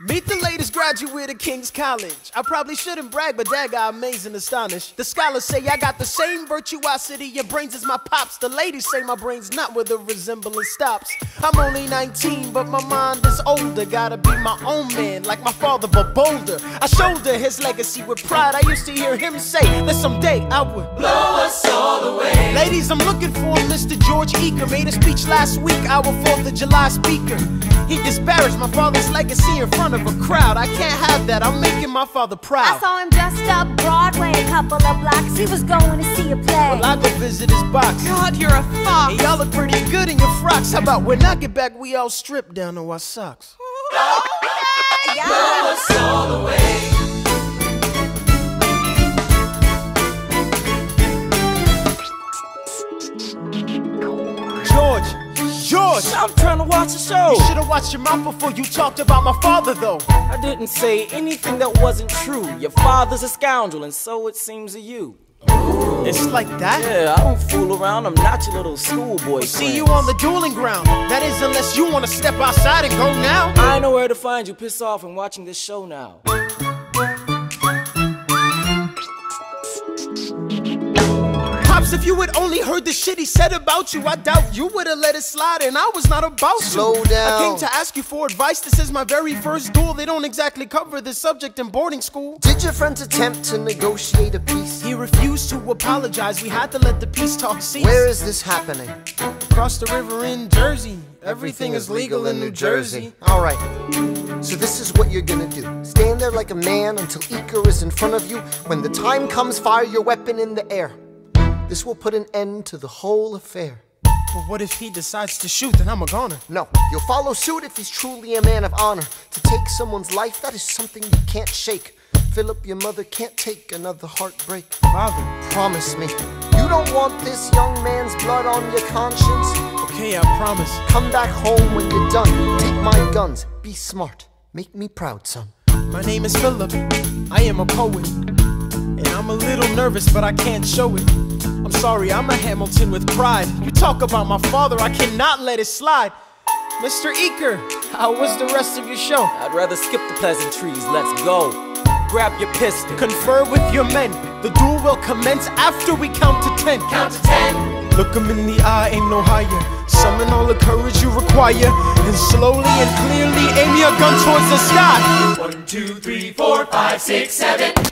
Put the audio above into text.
Meet the latest graduate of King's College. I probably shouldn't brag, but that guy amazing, astonished. The scholars say I got the same virtuosity and brains as my pops. The ladies say my brain's not where the resemblance stops. I'm only 19, but my mind is older. Gotta be my own man, like my father, but bolder. I shoulder his legacy with pride. I used to hear him say that someday I would blow us all away. Ladies, I'm looking for Mr. George Eaker. Made a speech last week, our 4th of July speaker. He disparaged my father's legacy in front of a crowd. I can't have that, I'm making my father proud. I saw him dressed up Broadway, a couple of blocks. He was going to see a play. Well, I go visit his box. God, you're a fox. Hey, y'all look pretty good in your frocks. How about when I get back, we all strip down to our socks? Yeah. Blow us all away. George! I'm trying to watch the show. You should've watched your mouth before you talked about my father, though. I didn't say anything that wasn't true. Your father's a scoundrel, and so it seems to you. It's like that? Yeah, I don't fool around. I'm not your little schoolboy. See you on the dueling ground. That is, unless you want to step outside and go now. I know where to find you. Piss off and watching this show now. Pops, if you had only heard the shit he said about you, I doubt you would've let it slide, and I was not about to. Slow down. I came to ask you for advice. This is my very first duel. They don't exactly cover this subject in boarding school. Did your friends attempt to negotiate a peace? He refused to apologize. We had to let the peace talk cease. Where is this happening? Across the river in Jersey. Everything is legal in New Jersey. Alright, so this is what you're gonna do. Stand there like a man until Iker is in front of you. When the time comes, fire your weapon in the air. This will put an end to the whole affair. But what if he decides to shoot, then I'm a goner? No, you'll follow suit if he's truly a man of honor. To take someone's life, that is something you can't shake. Philip, your mother can't take another heartbreak. Father, promise me, you don't want this young man's blood on your conscience? Okay, I promise. Come back home when you're done. Take my guns, be smart, make me proud, son. My name is Philip, I am a poet. And I'm a little nervous, but I can't show it. I'm sorry, I'm a Hamilton with pride. You talk about my father, I cannot let it slide. Mr. Eaker, how was the rest of your show? I'd rather skip the pleasantries. Let's go. Grab your pistol. Confer with your men. The duel will commence after we count to 10. Count to 10. Look 'em in the eye, ain't no higher. Summon all the courage you require, and slowly and clearly aim your gun towards the sky. 1, 2, 3, 4, 5, 6, 7.